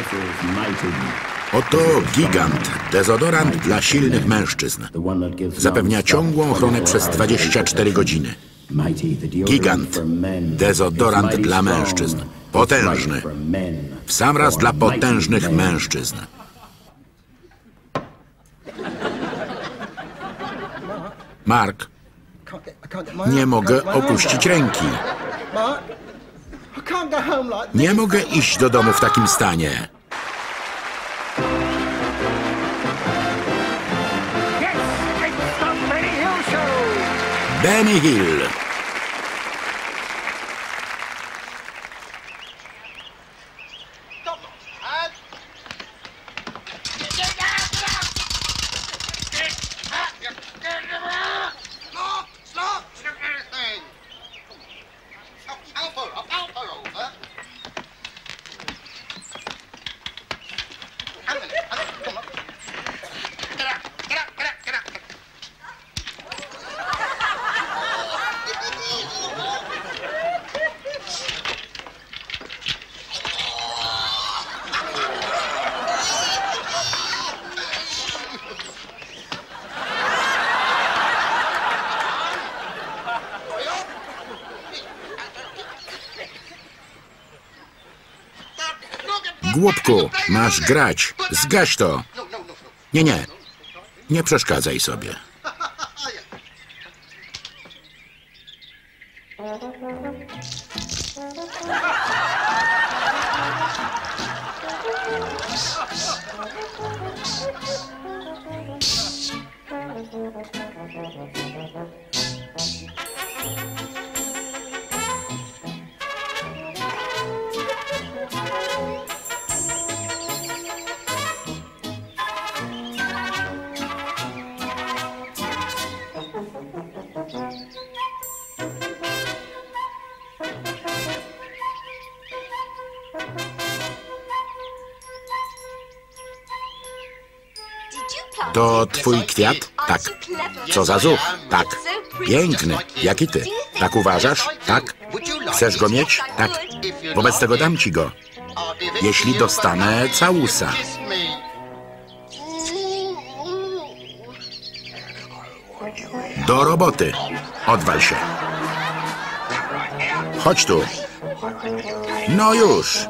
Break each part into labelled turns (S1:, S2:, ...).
S1: Oto Gigant, dezodorant dla silnych mężczyzn. Zapewnia ciągłą ochronę przez 24 godziny. Gigant, dezodorant dla mężczyzn. Potężny. W sam raz dla potężnych mężczyzn. Mark, nie mogę opuścić ręki. Nie mogę iść do domu w takim stanie. Benny Hill. Głupku, masz grać. Zgaś to. Nie, nie. Nie przeszkadzaj sobie. To twój kwiat? Tak. Co za zuch? Tak. Piękny. Jak i ty. Tak uważasz? Tak. Chcesz go mieć? Tak. Wobec tego dam ci go. Jeśli dostanę całusa. Do roboty. Odwal się. Chodź tu. No już.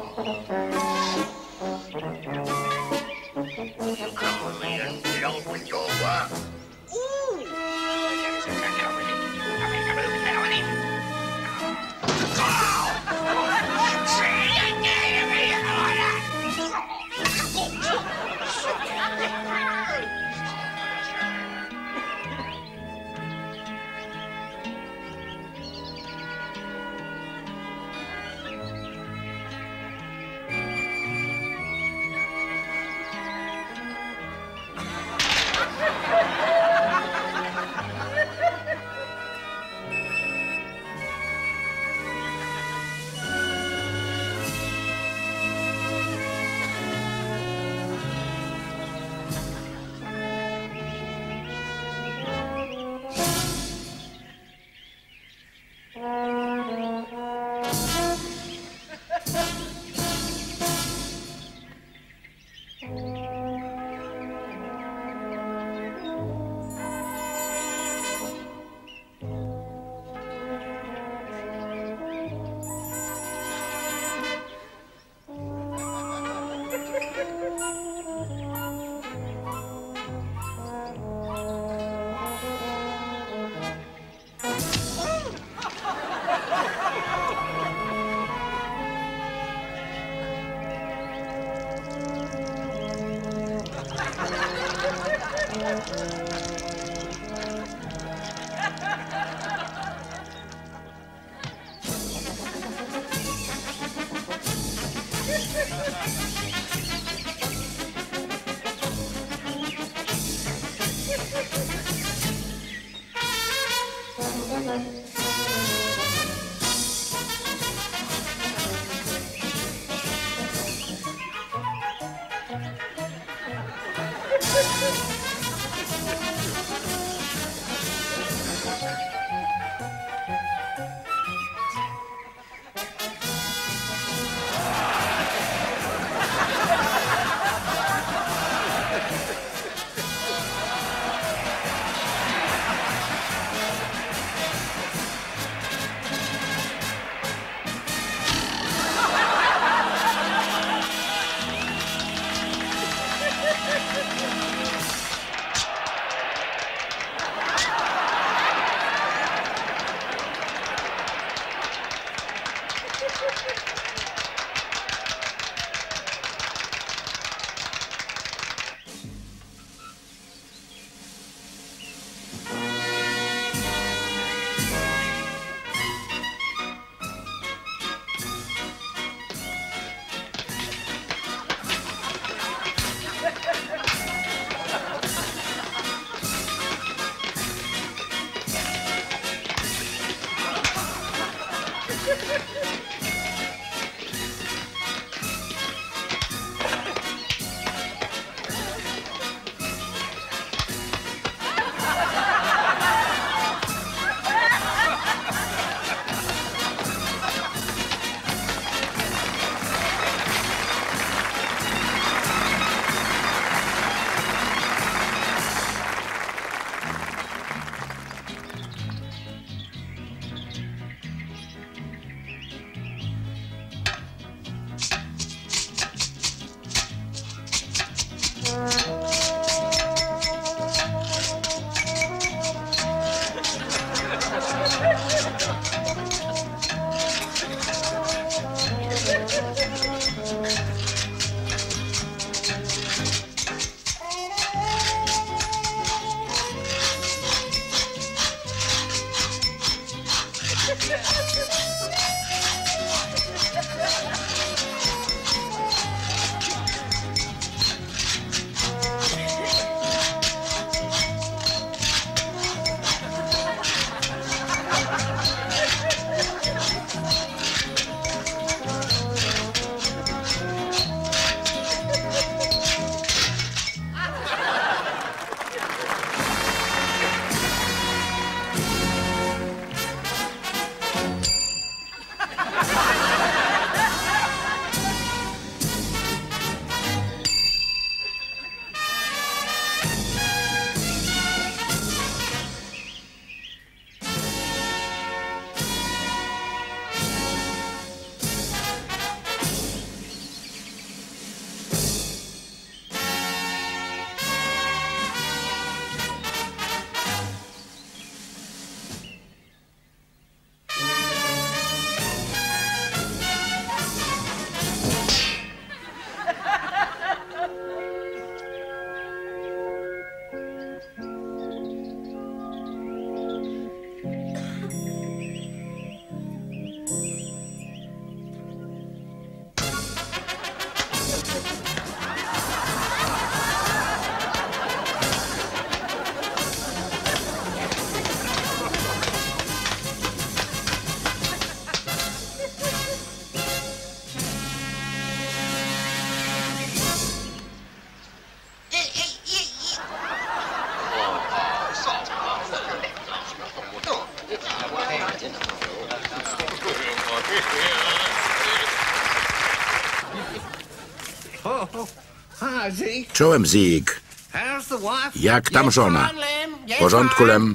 S1: Czołem, Zig. Jak tam żona? W porządku, Lem?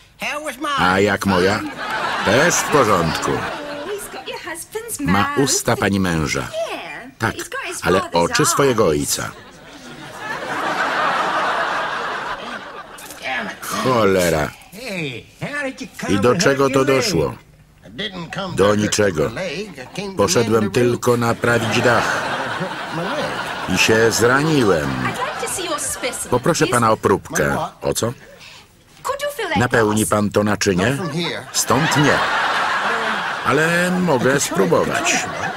S1: A jak moja? Też w porządku. Ma usta pani męża. Tak, ale oczy swojego ojca. Cholera. I do czego to doszło? Do niczego. Poszedłem tylko naprawić dach. I się zraniłem. Poproszę pana o próbkę. O co? Napełni pan to naczynie? Stąd nie. Ale mogę spróbować.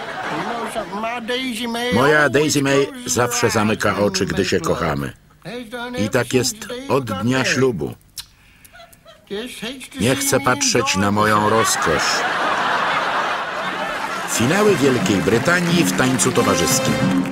S1: Moja Daisy May zawsze zamyka oczy, gdy się kochamy. I tak jest od dnia ślubu. Nie chcę patrzeć na moją rozkosz. Finały Wielkiej Brytanii w tańcu towarzyskim.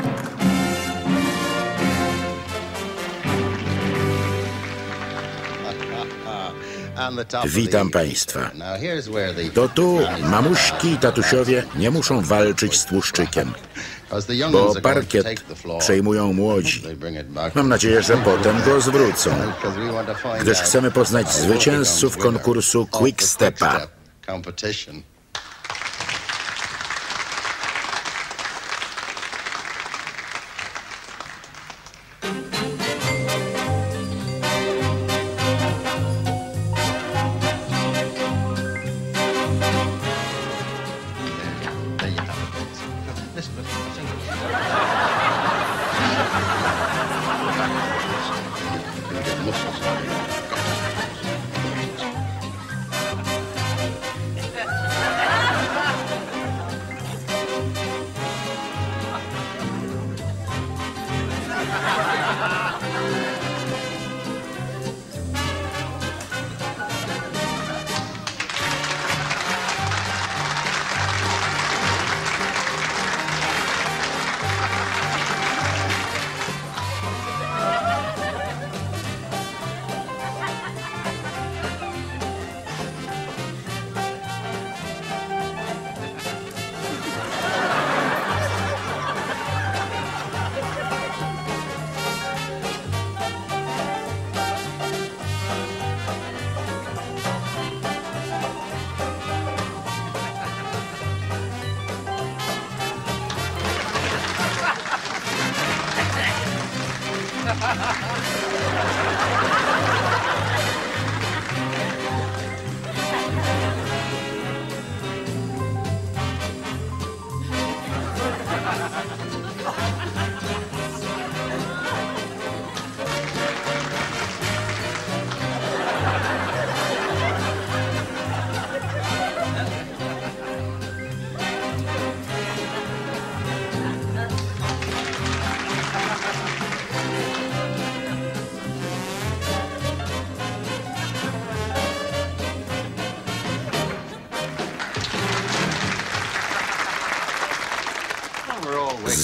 S1: Witam państwa. To tu mamuśki i tatusiowie nie muszą walczyć z tłuszczykiem, bo parkiet przejmują młodzi. Mam nadzieję, że potem go zwrócą, gdyż chcemy poznać zwycięzców konkursu Quick Stepa.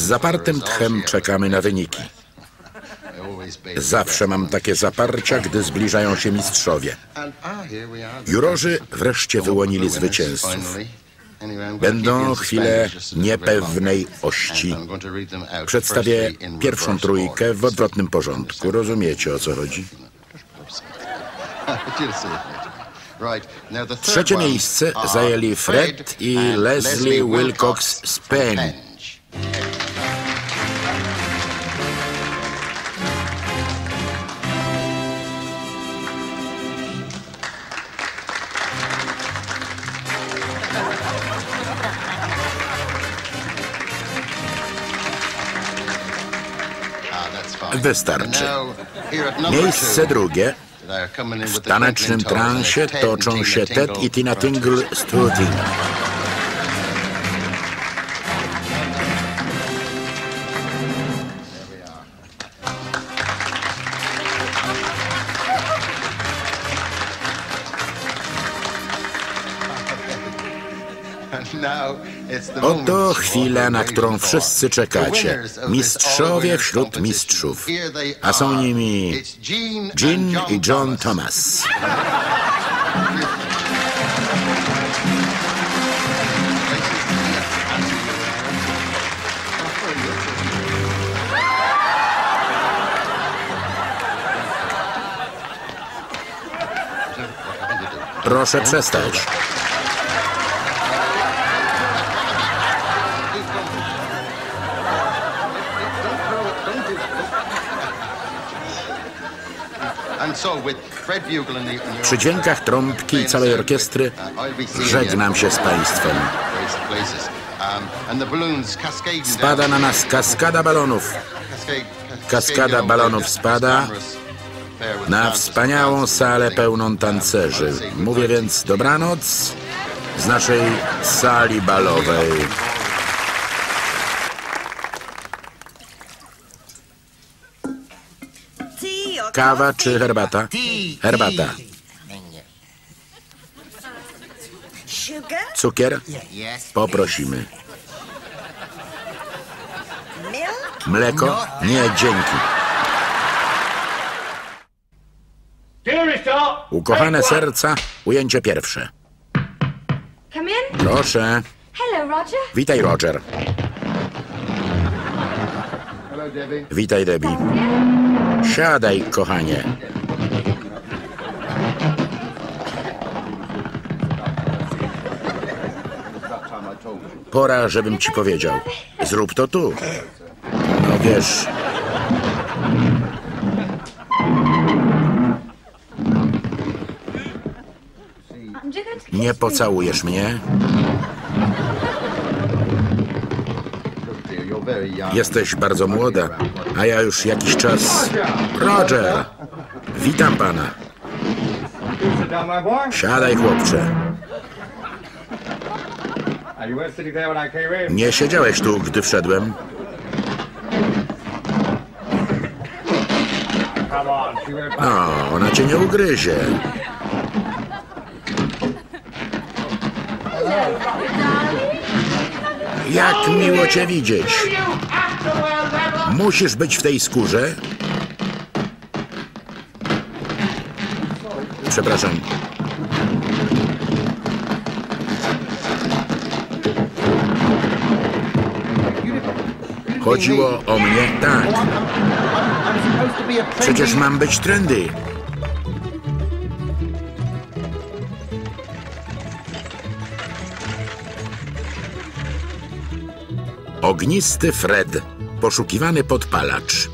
S1: zapartym tchem czekamy na wyniki. Zawsze mam takie zaparcia, gdy zbliżają się mistrzowie. Jurorzy wreszcie wyłonili zwycięzców. Będą chwile niepewnej ości. Przedstawię pierwszą trójkę w odwrotnym porządku. Rozumiecie, o co chodzi? Trzecie miejsce zajęli Fred i Leslie Wilcox z Penny. Wystarczy. Miejsce drugie. W tanecznym transie toczą się Ted i Tina Tingle z True Thing. Oto chwila, na którą wszyscy czekacie. Mistrzowie wśród mistrzów. A są nimi Gene i John Thomas. Proszę przestać. Przy dźwiękach trąbki i całej orkiestry żegnam się z państwem. Spada na nas kaskada balonów. Kaskada balonów spada na wspaniałą salę pełną tancerzy. Mówię więc dobranoc z naszej sali balowej. Kawa czy herbata? Herbata. Cukier? Poprosimy. Mleko? Nie, dzięki. Ukochane serca, ujęcie pierwsze. Proszę. Witaj, Roger. Witaj, Debbie. Siadaj, kochanie. Pora, żebym ci powiedział. Zrób to tu. No wiesz... Nie pocałujesz mnie? Jesteś bardzo młoda, a ja już jakiś czas... Roger! Witam pana. Siadaj, chłopcze. Nie siedziałeś tu, gdy wszedłem? No, ona cię nie ugryzie. Jak miło cię widzieć. Musisz być w tej skórze? Przepraszam. Chodziło o mnie? Tak. Przecież mam być trendy. Ognisty Fred, poszukiwany podpalacz.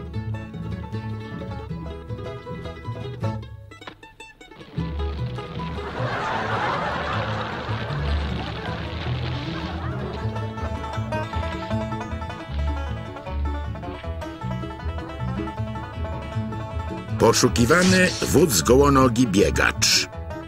S1: Poszukiwany wódz gołonogi biegacz.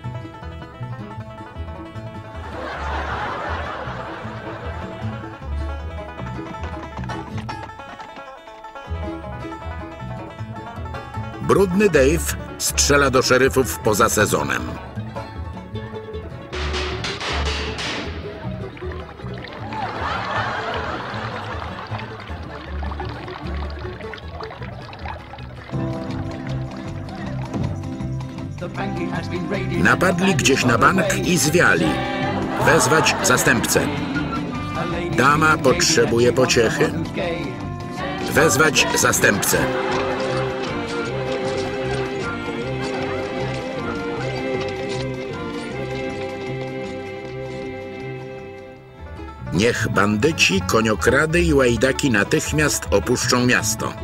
S1: Brudny Dave strzela do szeryfów poza sezonem. Napadli gdzieś na bank i zwiali. Wezwać zastępcę. Dama potrzebuje pociechy. Wezwać zastępcę. Niech bandyci, koniokrady i łajdaki natychmiast opuszczą miasto.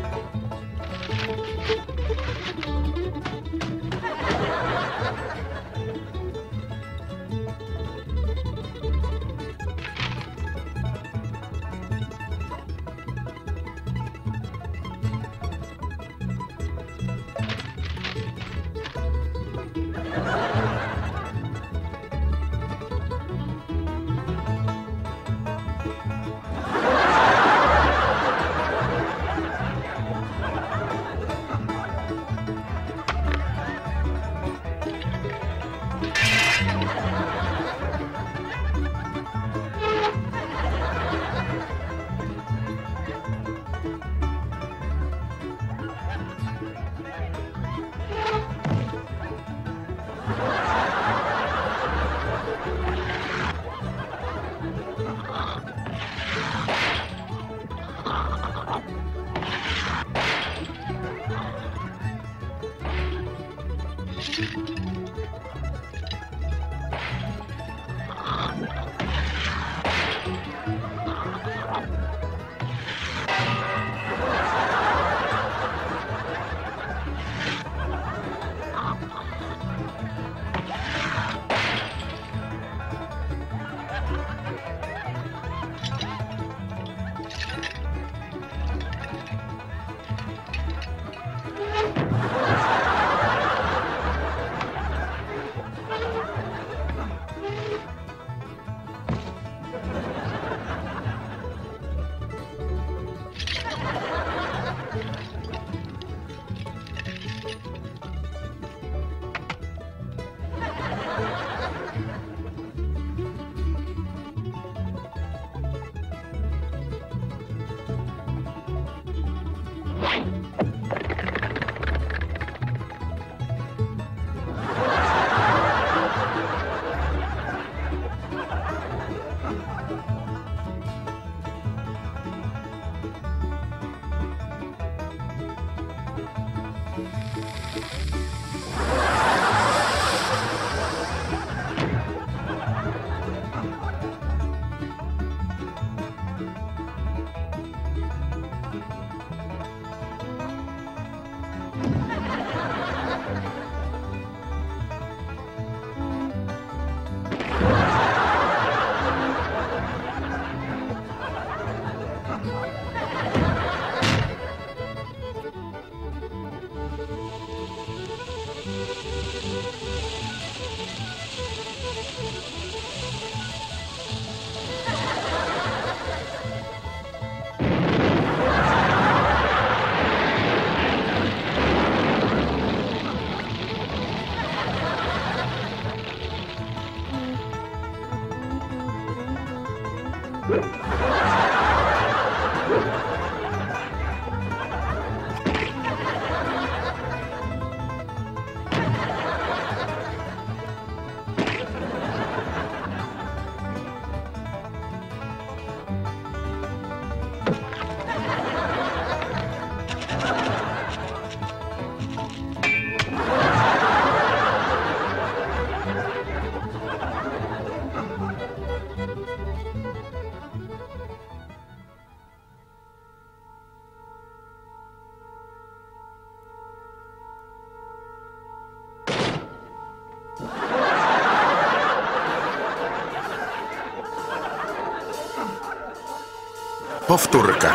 S1: Powtórka.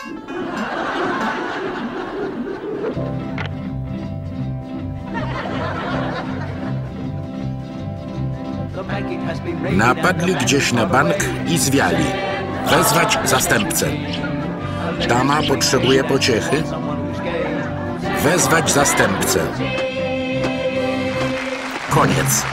S1: Napadli gdzieś na bank i zwiali. Wezwać zastępcę. Dama potrzebuje pociechy. Wezwać zastępcę. Koniec.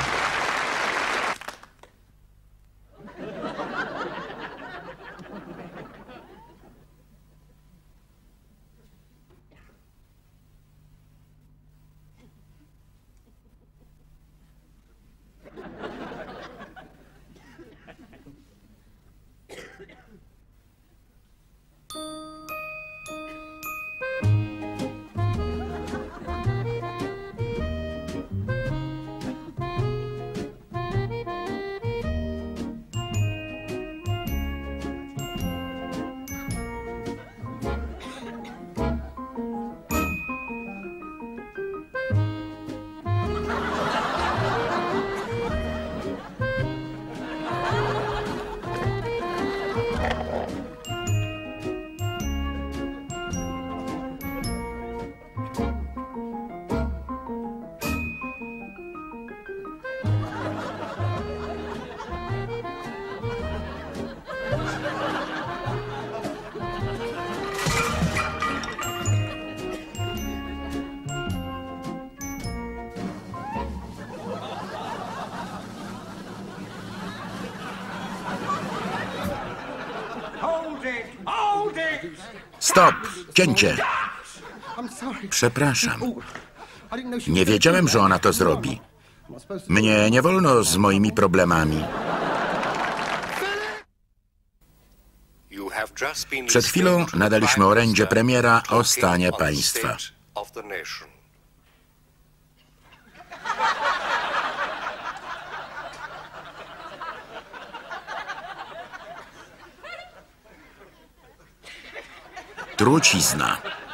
S1: Stop! Cięcie! Przepraszam. Nie wiedziałem, że ona to zrobi. Mnie nie wolno z moimi problemami. Przed chwilą nadaliśmy orędzie premiera o stanie państwa. Trucizna.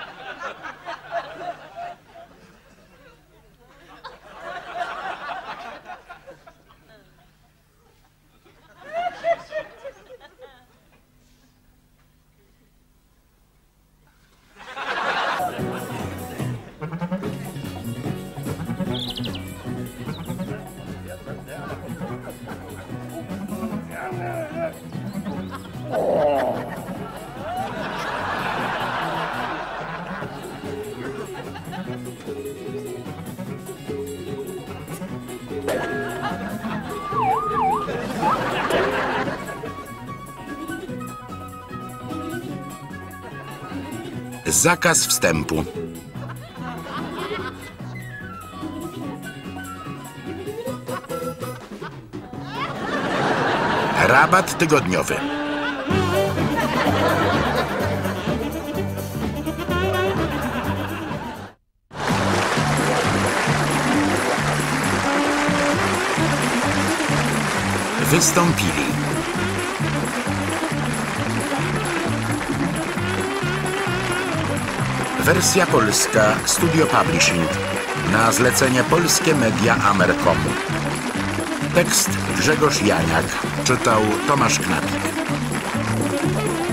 S1: Zakaz wstępu. Rabat tygodniowy. Wystąpili wersja polska Studio Publishing na zlecenie Polskie Media Amercom. Tekst Grzegorz Janiak, czytał Tomasz Knapik.